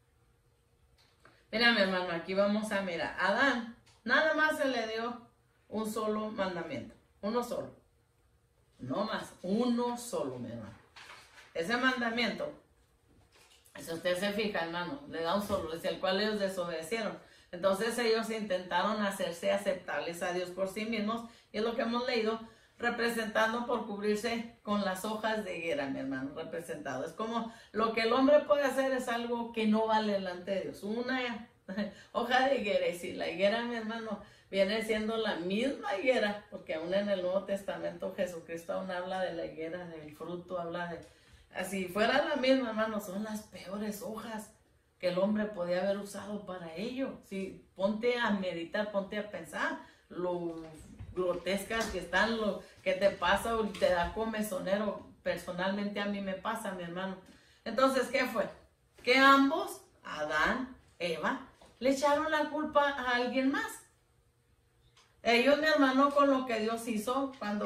Mira, mi hermano, aquí vamos a mirar. A Adán nada más se le dio un solo mandamiento, uno solo, no más, uno solo, mi hermano. Ese mandamiento, si usted se fija, hermano, le da un solo, es el cual ellos desobedecieron. Entonces ellos intentaron hacerse aceptables a Dios por sí mismos, y es lo que hemos leído, representando por cubrirse con las hojas de higuera, mi hermano, representado. Es como lo que el hombre puede hacer es algo que no vale delante de Dios. Una hoja de higuera, y si la higuera, mi hermano, viene siendo la misma higuera, porque aún en el Nuevo Testamento Jesucristo aún habla de la higuera, del fruto, habla de... Así fuera la misma, hermano, son las peores hojas que el hombre podía haber usado para ello. Si ponte a meditar, ponte a pensar lo grotescas que están, lo que te pasa o te da comezonero. Personalmente a mí me pasa, mi hermano. Entonces, ¿qué fue? Que ambos, Adán, Eva, le echaron la culpa a alguien más. Ellos, mi hermano, con lo que Dios hizo cuando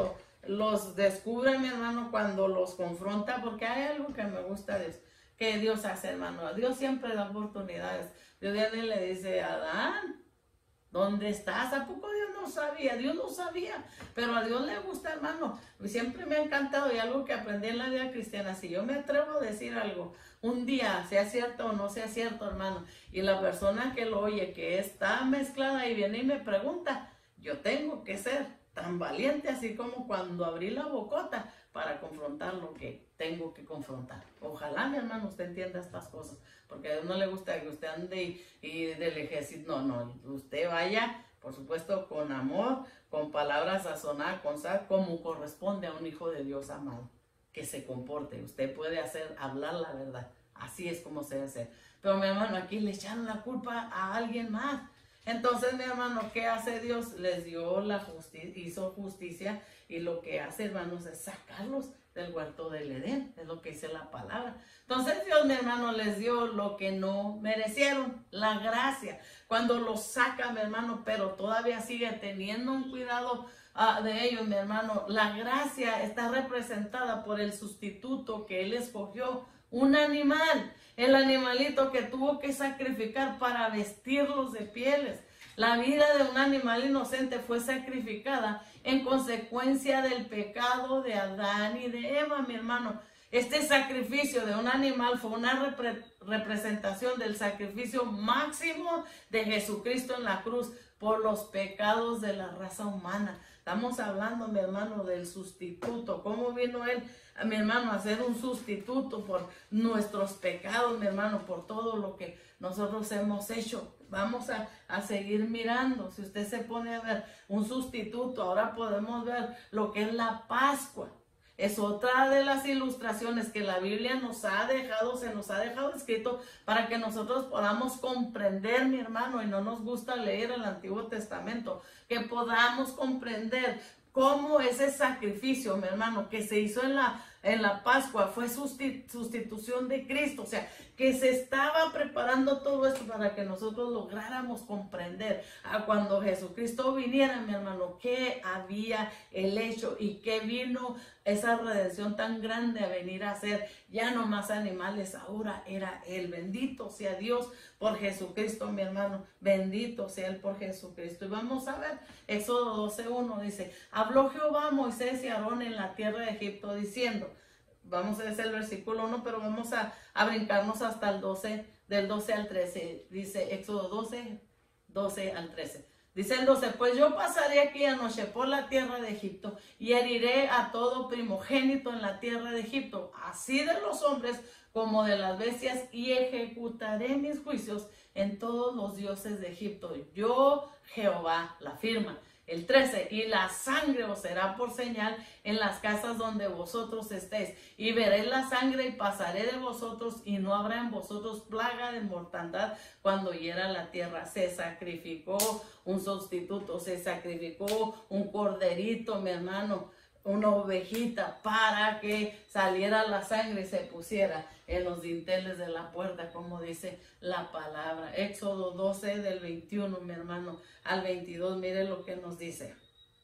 los descubre, mi hermano, cuando los confronta, porque hay algo que me gusta de Dios, que Dios hace, hermano. Dios siempre da oportunidades. Dios viene y le dice, Adán, ¿dónde estás? ¿A poco Dios no sabía? Dios lo sabía, pero a Dios le gusta, hermano. Siempre me ha encantado, y algo que aprendí en la vida cristiana, si yo me atrevo a decir algo, un día, sea cierto o no sea cierto, hermano, y la persona que lo oye, que está mezclada y viene y me pregunta, yo tengo que ser tan valiente así como cuando abrí la bocota para confrontar lo que tengo que confrontar. Ojalá, mi hermano, usted entienda estas cosas, porque a Dios no le gusta que usted ande y, y del ejército, no, no, usted vaya, por supuesto, con amor, con palabras sazonadas, con sal, como corresponde a un hijo de Dios amado, que se comporte. Usted puede hacer, hablar la verdad, así es como se debe hacer. Pero mi hermano, aquí le echaron la culpa a alguien más. Entonces, mi hermano, ¿qué hace Dios? Les dio la justicia, hizo justicia, y lo que hace, hermanos, es sacarlos del huerto del Edén, es lo que dice la palabra. Entonces Dios, mi hermano, les dio lo que no merecieron, la gracia. Cuando los saca, mi hermano, pero todavía sigue teniendo un cuidado uh, de ellos, mi hermano, la gracia está representada por el sustituto que Él escogió, un animal, el animalito que tuvo que sacrificar para vestirlos de pieles. La vida de un animal inocente fue sacrificada en consecuencia del pecado de Adán y de Eva, mi hermano. Este sacrificio de un animal fue una repre representación del sacrificio máximo de Jesucristo en la cruz por los pecados de la raza humana. Estamos hablando, mi hermano, del sustituto. ¿Cómo vino Él, mi hermano, a ser un sustituto por nuestros pecados, mi hermano, por todo lo que nosotros hemos hecho? Vamos a, a seguir mirando. Si usted se pone a ver un sustituto, ahora podemos ver lo que es la Pascua. Es otra de las ilustraciones que la Biblia nos ha dejado, se nos ha dejado escrito para que nosotros podamos comprender, mi hermano, y no nos gusta leer el Antiguo Testamento, que podamos comprender cómo ese sacrificio, mi hermano, que se hizo en la, en la Pascua fue sustitución de Cristo. O sea, que se estaba preparando todo esto para que nosotros lográramos comprender a cuando Jesucristo viniera, mi hermano, qué había el hecho y qué vino esa redención tan grande a venir a hacer. Ya no más animales, ahora era Él. Bendito sea Dios por Jesucristo, mi hermano. Bendito sea Él por Jesucristo. Y vamos a ver, Éxodo doce uno dice, habló Jehová a Moisés y a Aarón en la tierra de Egipto diciendo, vamos a decir el versículo uno, pero vamos a, a brincarnos hasta el doce, del doce al trece. Dice Éxodo doce, doce al trece. Dice el doce, pues yo pasaré aquí anoche por la tierra de Egipto y heriré a todo primogénito en la tierra de Egipto, así de los hombres como de las bestias, y ejecutaré mis juicios en todos los dioses de Egipto. Yo, Jehová, la firma. El trece, y la sangre os será por señal en las casas donde vosotros estéis, y veréis la sangre y pasaré de vosotros, y no habrá en vosotros plaga de mortandad cuando hiera la tierra. Se sacrificó un sustituto, se sacrificó un corderito, mi hermano, una ovejita, para que saliera la sangre y se pusiera en los dinteles de la puerta, como dice la palabra. Éxodo doce del veintiuno, mi hermano, al veintidós, mire lo que nos dice.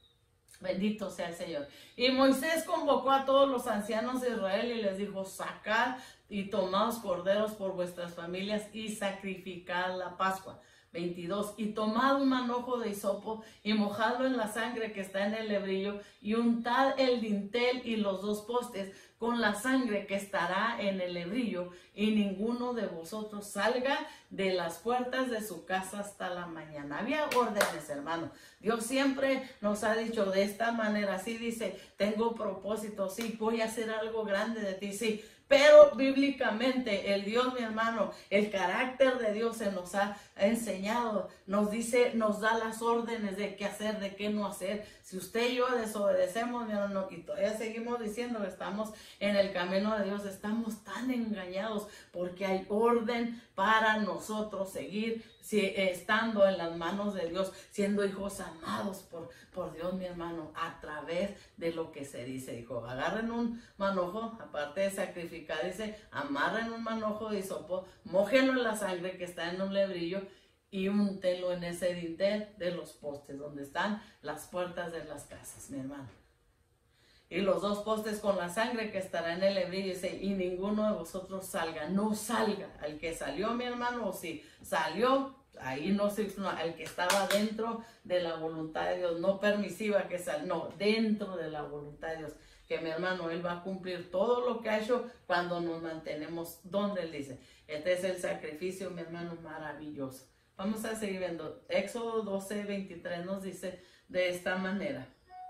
Bendito sea el Señor. Y Moisés convocó a todos los ancianos de Israel y les dijo, sacad y tomaos corderos por vuestras familias y sacrificad la Pascua. veintidós, y tomad un manojo de hisopo y mojadlo en la sangre que está en el lebrillo y untad el dintel y los dos postes con la sangre que estará en el lebrillo, y ninguno de vosotros salga de las puertas de su casa hasta la mañana. Había órdenes, hermano. Dios siempre nos ha dicho de esta manera, sí, dice, tengo propósito, sí, voy a hacer algo grande de ti, sí. Pero bíblicamente el Dios, mi hermano, el carácter de Dios se nos ha enseñado, nos dice, nos da las órdenes de qué hacer, de qué no hacer. Si usted y yo desobedecemos, mi hermano, y todavía seguimos diciendo que estamos en el camino de Dios, estamos tan engañados porque hay orden para nosotros seguir si, eh, estando en las manos de Dios, siendo hijos amados por, por Dios, mi hermano, a través de lo que se dice. Dijo, agarren un manojo, aparte de sacrificar, dice, amarren un manojo de hisopo, mójenlo en la sangre que está en un lebrillo y úntelo en ese dintel de los postes donde están las puertas de las casas, mi hermano. y los dos postes con la sangre que estará en el hebrillo, dice, y ninguno de vosotros salga, no salga. Al que salió, mi hermano, o si salió, ahí no se, no, al que estaba dentro de la voluntad de Dios, no permisiva que sal, no, dentro de la voluntad de Dios, que mi hermano, Él va a cumplir todo lo que ha hecho cuando nos mantenemos donde Él dice. Este es el sacrificio, mi hermano, maravilloso. Vamos a seguir viendo. Éxodo doce, veintitrés nos dice de esta manera.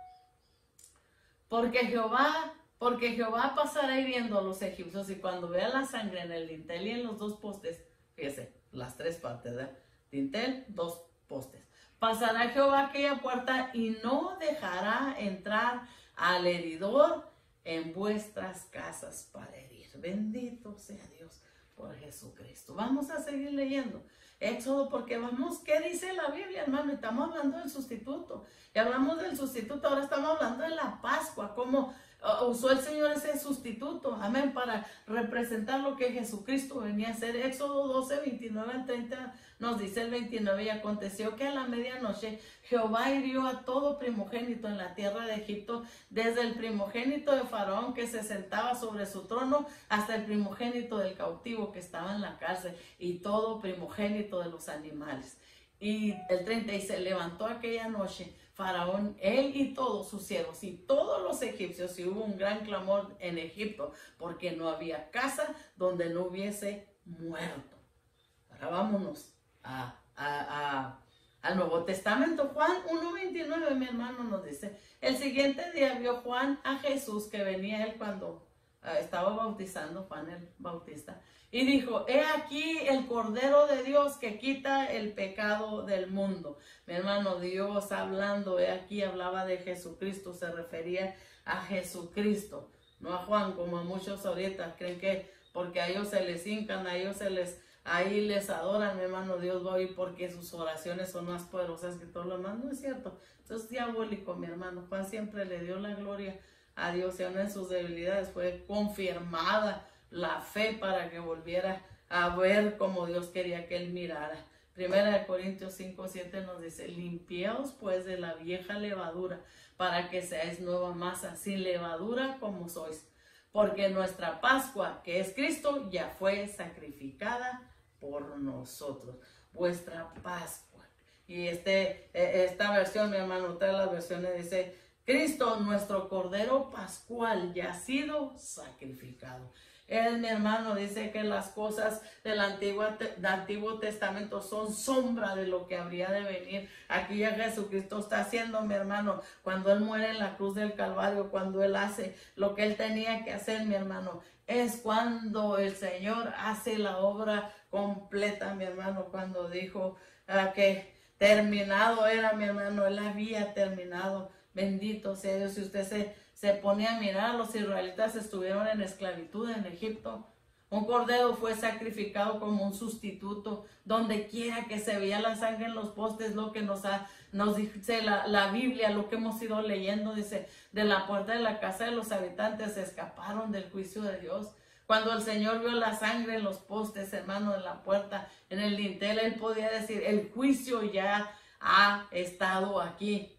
Porque Jehová, porque Jehová pasará hiriendo a los egipcios, y cuando vea la sangre en el dintel y en los dos postes, fíjese, las tres partes, ¿verdad? Dintel, dos postes. Pasará Jehová aquella puerta y no dejará entrar al heridor en vuestras casas para herir. Bendito sea Dios por Jesucristo. Vamos a seguir leyendo Éxodo, porque vamos, ¿qué dice la Biblia, hermano? Estamos hablando del sustituto. Y hablamos del sustituto, ahora estamos hablando de la Pascua, cómo uh, usó el Señor ese sustituto, amén, para representar lo que Jesucristo venía a hacer. Éxodo doce, veintinueve al treinta nos dice el veintinueve, y aconteció que a la medianoche Jehová hirió a todo primogénito en la tierra de Egipto, desde el primogénito de Faraón que se sentaba sobre su trono, hasta el primogénito del cautivo que estaba en la cárcel, y todo primogénito de los animales. Y el treinta, y se levantó aquella noche Faraón, él y todos sus siervos y todos los egipcios, y hubo un gran clamor en Egipto, porque no había casa donde no hubiese muerto. Ahora vámonos a, a, a, al Nuevo Testamento. Juan uno, veintinueve, mi hermano, nos dice, el siguiente día vio Juan a Jesús, que venía él cuando uh, estaba bautizando, Juan el Bautista, y dijo, he aquí el Cordero de Dios que quita el pecado del mundo. Mi hermano, Dios hablando, he aquí hablaba de Jesucristo, se refería a Jesucristo, no a Juan, como a muchos ahorita creen que porque a ellos se les hincan, a ellos se les, ahí les adoran, mi hermano, Dios va a oír porque sus oraciones son más poderosas que todo lo demás. No es cierto, eso es diabólico, mi hermano. Juan siempre le dio la gloria a Dios, y aún en sus debilidades fue confirmada la fe para que volviera a ver como Dios quería que él mirara. Primera de Corintios cinco, siete nos dice, limpiaos pues de la vieja levadura, para que seáis nueva masa, sin levadura como sois, porque nuestra Pascua, que es Cristo, ya fue sacrificada por nosotros. Vuestra Pascua. Y este, esta versión, mi hermano, otra de las versiones dice, Cristo, nuestro Cordero Pascual, ya ha sido sacrificado. Él, mi hermano, dice que las cosas del Antiguo, del Antiguo Testamento son sombra de lo que habría de venir. Aquí ya Jesucristo está haciendo, mi hermano, cuando Él muere en la cruz del Calvario, cuando Él hace lo que Él tenía que hacer, mi hermano, es cuando el Señor hace la obra completa, mi hermano, cuando dijo uh, que terminado era, mi hermano, Él había terminado. Bendito sea Dios. Si usted se, se pone a mirar, los israelitas estuvieron en esclavitud en Egipto. Un cordero fue sacrificado como un sustituto. Donde quiera que se veía la sangre en los postes, lo que nos, ha, nos dice la, la Biblia, lo que hemos ido leyendo, dice, de la puerta de la casa de los habitantes se escaparon del juicio de Dios. Cuando el Señor vio la sangre en los postes, hermano, de la puerta, en el dintel, Él podía decir, el juicio ya ha estado aquí.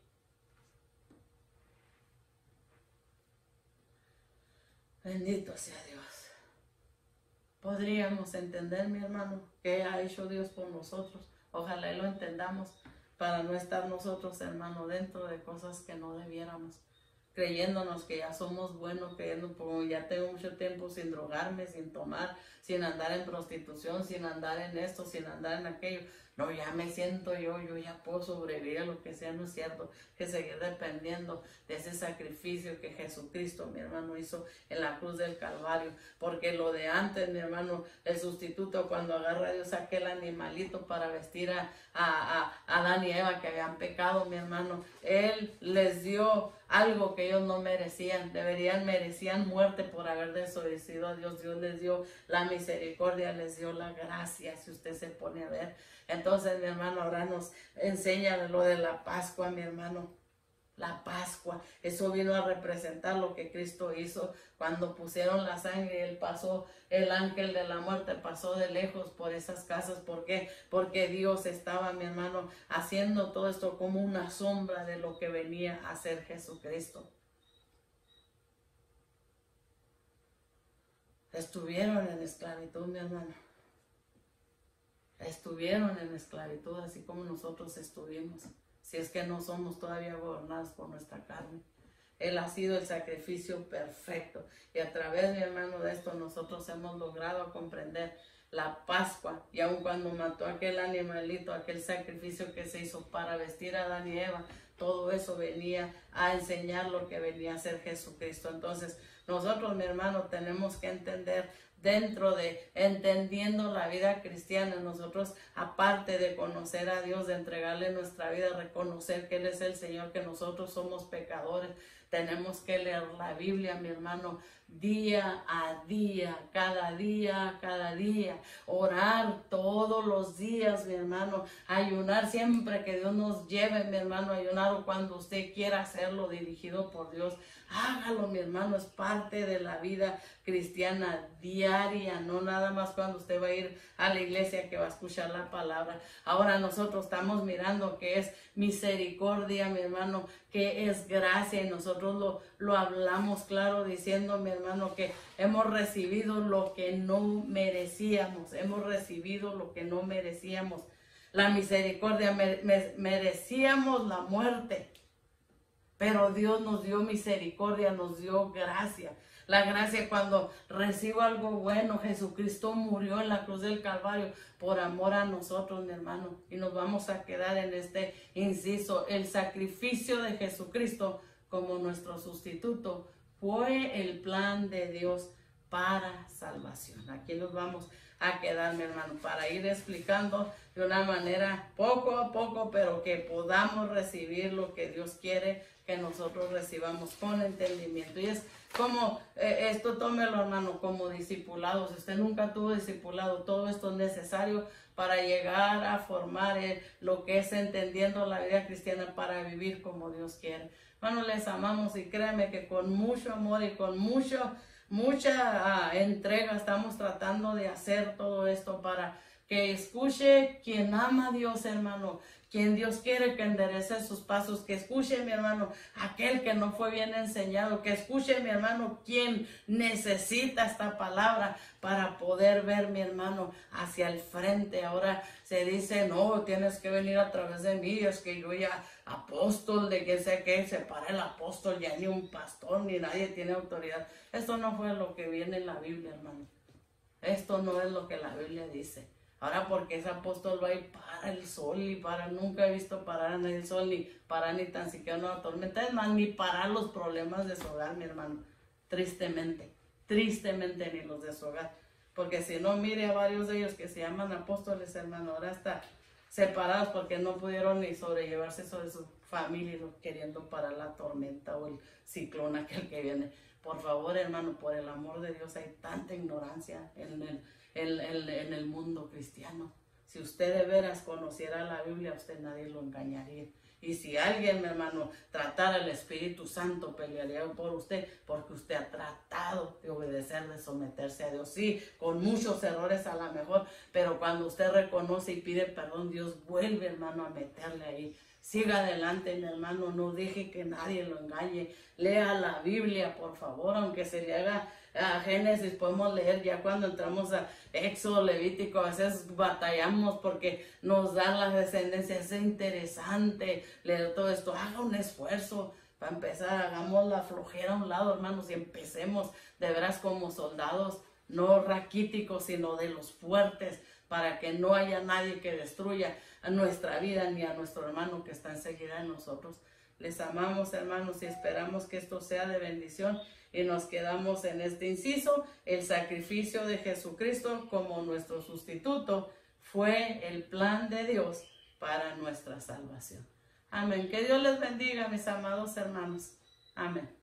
Bendito sea Dios. Podríamos entender, mi hermano, qué ha hecho Dios por nosotros. Ojalá y lo entendamos para no estar nosotros, hermano, dentro de cosas que no debiéramos. Creyéndonos que ya somos buenos, creyendo como ya tengo mucho tiempo sin drogarme, sin tomar, sin andar en prostitución, sin andar en esto, sin andar en aquello. No, ya me siento yo, yo ya puedo sobrevivir a lo que sea. No es cierto, que seguir dependiendo de ese sacrificio que Jesucristo, mi hermano, hizo en la cruz del Calvario. Porque lo de antes, mi hermano, el sustituto, cuando agarra Dios aquel animalito para vestir a, a, a Adán y Eva que habían pecado, mi hermano, Él les dio algo que ellos no merecían. Deberían, merecían muerte por haber desobedecido a Dios. Dios les dio la misericordia, les dio la gracia, si usted se pone a ver. Entonces, mi hermano, ahora nos enseña lo de la Pascua, mi hermano. La Pascua, eso vino a representar lo que Cristo hizo cuando pusieron la sangre. Él pasó, el ángel de la muerte pasó de lejos por esas casas. ¿Por qué? Porque Dios estaba, mi hermano, haciendo todo esto como una sombra de lo que venía a hacer Jesucristo. estuvieron en esclavitud, mi hermano. Estuvieron en esclavitud, así como nosotros estuvimos. Si es que no somos todavía gobernados por nuestra carne. Él ha sido el sacrificio perfecto. Y a través, mi hermano, de esto nosotros hemos logrado comprender la Pascua. Y aun cuando mató aquel animalito, aquel sacrificio que se hizo para vestir a Adán y Eva, todo eso venía a enseñar lo que venía a ser Jesucristo. Entonces, nosotros, mi hermano, tenemos que entender, dentro de entendiendo la vida cristiana, nosotros, aparte de conocer a Dios, de entregarle nuestra vida, reconocer que Él es el Señor, que nosotros somos pecadores, tenemos que leer la Biblia, mi hermano, día a día, cada día, cada día, orar todos los días, mi hermano, ayunar siempre que Dios nos lleve, mi hermano, ayunar o cuando usted quiera hacerlo dirigido por Dios, hágalo, mi hermano, es parte de la vida cristiana diaria, no nada más cuando usted va a ir a la iglesia que va a escuchar la palabra. Ahora nosotros estamos mirando que es misericordia, mi hermano, que es gracia, y nosotros lo, lo hablamos claro diciendo, mi hermano, que hemos recibido lo que no merecíamos, hemos recibido lo que no merecíamos. La misericordia, me, me, merecíamos la muerte, pero Dios nos dio misericordia, nos dio gracia. La gracia, cuando recibo algo bueno, Jesucristo murió en la cruz del Calvario por amor a nosotros, mi hermano. Y nos vamos a quedar en este inciso. El sacrificio de Jesucristo como nuestro sustituto fue el plan de Dios para salvación. Aquí nos vamos a quedar, mi hermano, para ir explicando de una manera poco a poco, pero que podamos recibir lo que Dios quiere que nosotros recibamos con entendimiento. Y es como, eh, esto tómelo, hermano, como discipulado. Si usted nunca tuvo discipulado, todo esto es necesario para llegar a formar eh, lo que es entendiendo la vida cristiana para vivir como Dios quiere. Hermano, les amamos y créeme que con mucho amor y con mucho, mucha uh, entrega estamos tratando de hacer todo esto para que escuche quien ama a Dios, hermano, quien Dios quiere que enderece sus pasos, que escuche, mi hermano, aquel que no fue bien enseñado, que escuche, mi hermano, quien necesita esta palabra para poder ver, mi hermano, hacia el frente. Ahora se dice, no, tienes que venir a través de mí, es que yo ya apóstol, de que sé que se para el apóstol, ya ni un pastor, ni nadie tiene autoridad. Esto no fue lo que viene en la Biblia, hermano. Esto no es lo que la Biblia dice. Ahora, porque ese apóstol va y para el sol y para, nunca he visto parar en el sol, ni parar ni tan siquiera una tormenta, es más, ni parar los problemas de su hogar, mi hermano. Tristemente, tristemente ni los de su hogar. Porque si no, mire a varios de ellos que se llaman apóstoles, hermano, ahora están separados porque no pudieron ni sobrellevarse sobre su familia, queriendo parar la tormenta o el ciclón aquel que viene. Por favor, hermano, por el amor de Dios, hay tanta ignorancia en el En, en, en el mundo cristiano. Si usted de veras conociera la Biblia, usted nadie lo engañaría. Y si alguien, mi hermano, tratara el Espíritu Santo, pelearía por usted, porque usted ha tratado de obedecer, de someterse a Dios. Sí, con muchos errores a lo mejor, pero cuando usted reconoce y pide perdón, Dios vuelve, hermano, a meterle ahí. Siga adelante, mi hermano, no deje que nadie lo engañe. Lea la Biblia, por favor, aunque se le haga a Génesis, podemos leer ya cuando entramos a Éxodo, Levítico, a veces batallamos porque nos dan la descendencia. Es interesante leer todo esto. Haga un esfuerzo para empezar, hagamos la flojera a un lado, hermanos, y empecemos de veras como soldados, no raquíticos, sino de los fuertes, para que no haya nadie que destruya a nuestra vida ni a nuestro hermano que está enseguida de nosotros. Les amamos, hermanos, y esperamos que esto sea de bendición. Y nos quedamos en este inciso. El sacrificio de Jesucristo como nuestro sustituto fue el plan de Dios para nuestra salvación. Amén. Que Dios les bendiga, mis amados hermanos. Amén.